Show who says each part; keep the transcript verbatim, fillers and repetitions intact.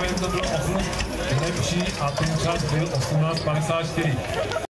Speaker 1: jen to byl osm lepší a ten čas byl osmnáct padesát čtyři.